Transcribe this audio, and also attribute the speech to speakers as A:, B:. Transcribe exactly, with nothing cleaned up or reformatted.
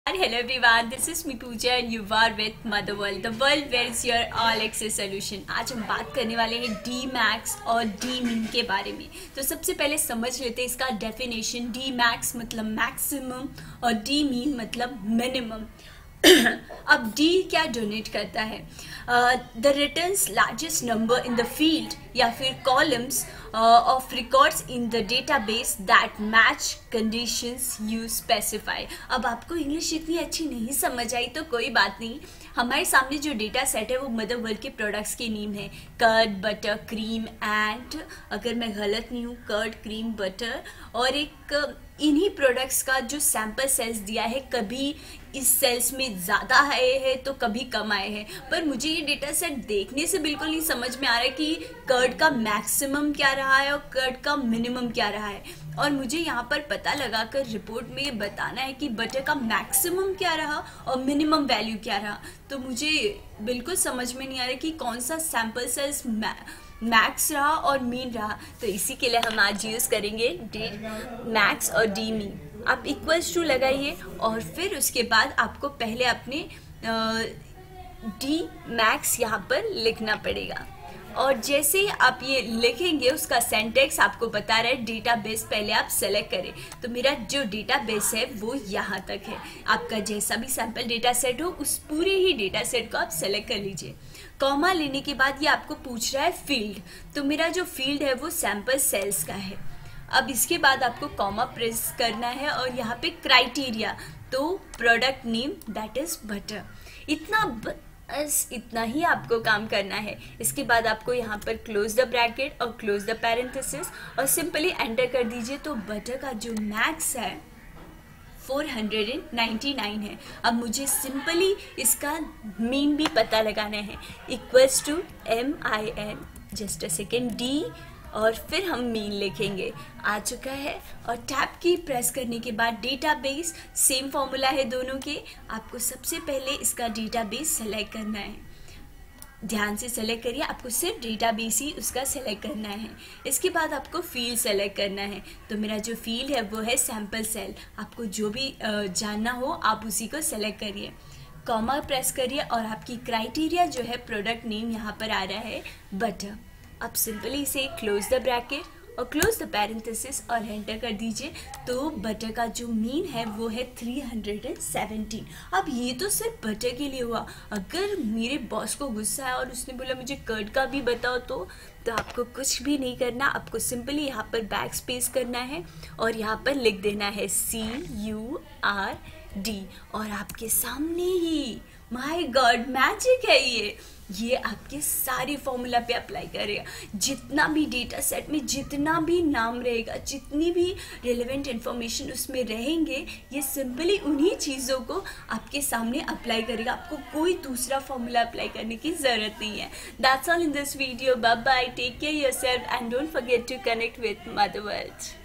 A: Hello everyone, this is me Pooja and you are with MotherWorld, the world where is your all access solution। आज हम बात करने वाले हैं Dmax और Dmin के बारे में। तो सबसे पहले समझ लेते हैं इसका डेफिनेशन। Dmax मतलब मैक्सिमम और Dmin मतलब मिनिमम। अब D क्या डोनेट करता है? The returns largest number in the field या फिर columns of records in the database that match conditions you specify. अब आपको इंग्लिश इतनी अच्छी नहीं समझ आई तो कोई बात नहीं, हमारे सामने जो डेटा सेट है वो मदरवर्ल्ड के प्रोडक्ट्स के नेम है, कर्ड, बटर, क्रीम एंड, अगर मैं गलत नहीं हूँ, कर्ड, क्रीम, बटर, और एक इन्हीं प्रोडक्ट्स का जो सैंपल सेल्स दिया है, कभी इस सेल्स में ज़्यादा आए हैं तो कभी कम आए हैं। पर मुझे ये डेटा सेट देखने से बिल्कुल नहीं समझ में आ रहा है कि कर्ड का मैक्सिमम क्या रहा है और कर्ड का मिनिमम क्या रहा है। और मुझे यहाँ पर पता लगा कर रिपोर्ट में ये बताना है कि बटर का मैक्सिमम क्या रहा और मिनिमम वैल्यू क्या रहा। तो मुझे बिल्कुल समझ में नहीं आ रहा कि कौन सा सैंपल सेल्स मैक्स रहा और मीन रहा। तो इसी के लिए हम आज यूज़ करेंगे डी मैक्स और डी मीन। आप इक्वल्स टू लगाइए और फिर उसके बाद आपको पहले अपने डी मैक्स यहाँ पर लिखना पड़ेगा। और जैसे ही आप ये लिखेंगे उसका सेंटेक्स आपको बता रहा है डेटाबेस पहले आप सेलेक्ट करें। तो मेरा जो डेटाबेस है वो यहाँ तक है। आपका जैसा भी सैंपल डेटा सेट हो उस पूरे ही डेटा सेट को आप सेलेक्ट कर लीजिए। कॉमा लेने के बाद ये आपको पूछ रहा है फील्ड, तो मेरा जो फील्ड है वो सैंपल सेल्स का है। अब इसके बाद आपको कॉमा प्रेस करना है और यहाँ पे क्राइटेरिया, तो product name that is butter. इतना बस इतना ही आपको काम करना है। इसके बाद आपको यहाँ पर क्लोज द ब्रैकेट और क्लोज द पैरेंथेसिस और सिंपली एंटर कर दीजिए। तो बटर का जो मैक्स है फोर हंड्रेड नाइन्टी नाइन है। अब मुझे सिंपली इसका मीन भी पता लगाना है, equals to M I N, just a second, D और फिर हम मीन लिखेंगे। आ चुका है। और टैब की प्रेस करने के बाद डेटाबेस, सेम फॉर्मूला है दोनों के। आपको सबसे पहले इसका डेटाबेस सेलेक्ट करना है, ध्यान से सेलेक्ट करिए, आपको सिर्फ डेटाबेस ही उसका सेलेक्ट करना है। इसके बाद आपको फील्ड सेलेक्ट करना है। तो मेरा जो फील्ड है वो है सैंपल सेल। आपको जो भी जानना हो आप उसी को सेलेक्ट करिए, कॉमा प्रेस करिए और आपकी क्राइटेरिया जो है प्रोडक्ट नेम यहाँ पर आ रहा है बटर। अब सिंपली इसे क्लोज द ब्रैकेट और क्लोज द पैरेंथेसिस और एंटर कर दीजिए। तो बटर का जो मीन है वो है थ्री हंड्रेड सेवेंटीन। अब ये तो सिर्फ बटर के लिए हुआ। अगर मेरे बॉस को गुस्सा है और उसने बोला मुझे कर्ड का भी बताओ तो तो आपको कुछ भी नहीं करना, आपको सिंपली यहाँ पर बैक स्पेस करना है और यहाँ पर लिख देना है सी यू आर डी और आपके सामने ही, माय गॉड, मैजिक है ये ये आपके सारे फॉर्मूला पे अप्लाई करेगा। जितना भी डेटा सेट में जितना भी नाम रहेगा, जितनी भी रिलेवेंट इन्फॉर्मेशन उसमें रहेंगे, ये सिंपली उन्हीं चीज़ों को आपके सामने अप्लाई करेगा। आपको कोई दूसरा फॉर्मूला अप्लाई करने की ज़रूरत नहीं है। That's all in this video. Bye bye, take care yourself and don't forget to connect with मदरवर्ल्ड।